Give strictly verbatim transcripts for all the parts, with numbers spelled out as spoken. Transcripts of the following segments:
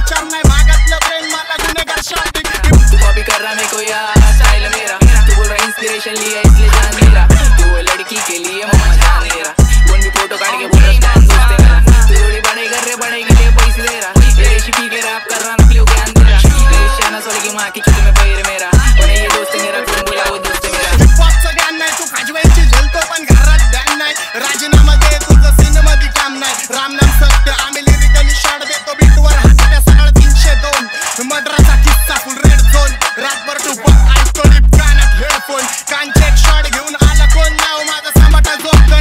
विचार नाही भागातलं प्रेम मला गुन्हेगार शांती। तू कॉपी कर रहा मेरे को यार स्टाइल मेरा, तू बोल रहा इंस्पिरेशन लिया इसलिए जान मेरा, तू वो लड़की के लिए मम्मा जान मेरा, कौन भी फोटो काट के बोल रहा है दोस्त मेरा, तू थोड़ी बड़े कर रहे बड़े के लिए पैसे दे रहा, तेरे शिपी के रैप कर रहा नकली ज्ञान दे रहा, तेरे शाना सोले की माँ की चुट में पैर मेरा, और ये दोस्त मेरा कौन बोला वो दोस्त मेरा। हिपहॉपचं ज्ञान नाही तू खाजवायची झेलतो पण घरात ध्यान नाही, राजीनामा दे तुझं सिनेमध्ये काम नाही, रामनाम सत्य आम्ही लिरिकली शॉट देतो बीटवर हाताच्या सगळं तीनशे दोन, मर्डराचा किस्सा फुल रेड झोन, रातभर तू बघ ऐकतो लिप कानात हेडफोन, कानचे एक शॉट घेऊन आला कोण नाव माझा समाटा जोगण।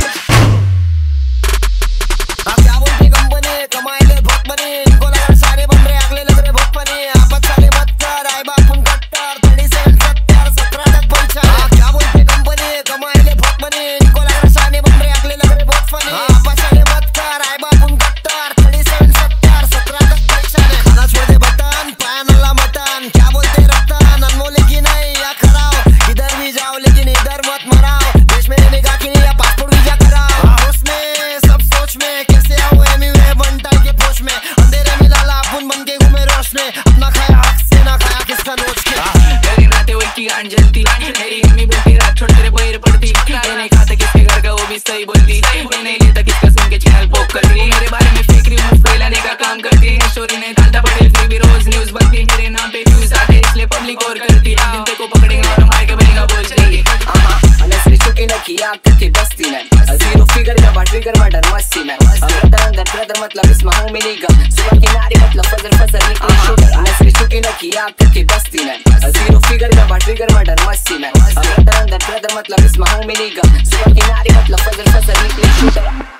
क्या बोलती कंपनी कमाएले बहुत बने, इनको लगा सारे बन रहे अगले लग रहे बहुत बने, आपस साले मत कर आए बापुन कट्टर थर्टी सेवन सत्तर सत्रह तक पहुंचा। क्या बोलती कंपनी कमाएले बहुत बने, इनको लगा सारे बन रहे अगले लग रहे बहुत बने, आपस साले मत कर आए बापुन कट्टर थर्टी सेवन सत्तर सत्रह तक पहुंचा। खाना छोड़ दे बटन पाया नल्ला मटन, क्या बोलते रतन अनमोल की नहीं या खराओ, इधर भी जाओ लेकिन इधर मत मराओ, देश में निगाह के लिए पासपोर्ट वीजा कराओ, उसमें सब सोच में कैसे आओ एमी वे बनता के पोष में, अंधेरे में लाला अपन बन के घूमे रोश में, अपना खाया हक से ना खाया किसका नोच के। मेरी रातें वही की गांड जलती, मेरी अम्मी बोलती रात छोड़ तेरे पैर पड़ती, मैं नहीं खाता किसके घर का वो भी सही बोलती, मैं नहीं लेता किसका सुन के चैनल पोक करती, मेरे बारे में फेक न्यूज़ फैलाने का काम करती है, स्टोरी नहीं डालता पड़े फिर भी रोज न्यूज़ बनती, मेरे नाम पे व्यूज आते इसलिए पब्लिक और करती, एक दिन तेरे को पकड़ेंगे और मार के बनेगा बोल जाएंगे। किया करके बस्ती में जीरो फिगर का बाट फिगर मर्डर मस्ती में, ब्रदर अंदर ब्रदर मतलब इसमें हूँ मिलेगा, सुबह की नारी मतलब फजर फजर निकली शूटर, नसरी चुकी न किया करके बस्ती में जीरो फिगर का बाट फिगर मर्डर मस्ती में, ब्रदर अंदर ब्रदर मतलब इसमें हूँ मिलेगा, सुबह की नारी मतलब फजर फजर निकली शूटर।